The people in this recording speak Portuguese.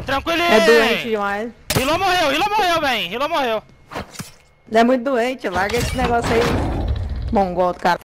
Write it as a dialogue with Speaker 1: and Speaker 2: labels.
Speaker 1: tranquilinho.
Speaker 2: É doente demais.
Speaker 1: Hilo morreu, velho. Hilo morreu.
Speaker 2: É muito doente, larga esse negócio aí. Mongol do cara.